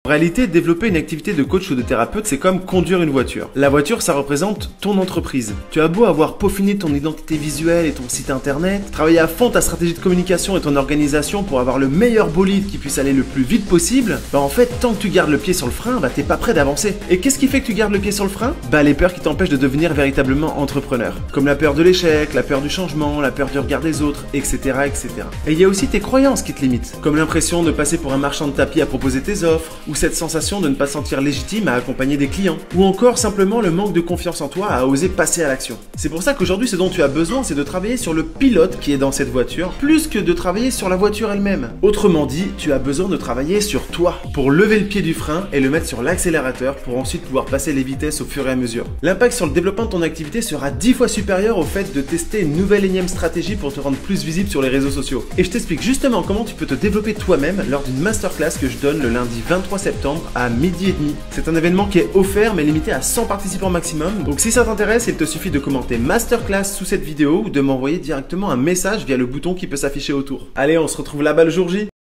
En réalité, développer une activité de coach ou de thérapeute, c'est comme conduire une voiture. La voiture, ça représente ton entreprise. Tu as beau avoir peaufiné ton identité visuelle et ton site internet, travailler à fond ta stratégie de communication et ton organisation pour avoir le meilleur bolide qui puisse aller le plus vite possible, en fait, tant que tu gardes le pied sur le frein, t'es pas prêt d'avancer. Et qu'est-ce qui fait que tu gardes le pied sur le frein? Les peurs qui t'empêchent de devenir véritablement entrepreneur. Comme la peur de l'échec, la peur du changement, la peur du regard des autres, etc., etc. Et il y a aussi tes croyances qui te limitent, comme l'impression de passer pour un marchand de tapis à proposer tes offres, ou cette sensation de ne pas se sentir légitime à accompagner des clients, ou encore simplement le manque de confiance en toi à oser passer à l'action. C'est pour ça qu'aujourd'hui, ce dont tu as besoin, c'est de travailler sur le pilote qui est dans cette voiture, plus que de travailler sur la voiture elle-même. Autrement dit, tu as besoin de travailler sur toi, pour lever le pied du frein et le mettre sur l'accélérateur pour ensuite pouvoir passer les vitesses au fur et à mesure. L'impact sur le développement de ton activité sera 10 fois supérieur au fait de tester une nouvelle énième stratégie pour te rendre plus visible sur les réseaux sociaux. Et je t'explique justement comment tu peux te développer toi-même lors d'une masterclass que je donne le lundi 23 septembre à 12h30. C'est un événement qui est offert mais limité à 100 participants maximum. Donc si ça t'intéresse, il te suffit de commenter masterclass sous cette vidéo ou de m'envoyer directement un message via le bouton qui peut s'afficher autour. Allez, on se retrouve là-bas le jour J.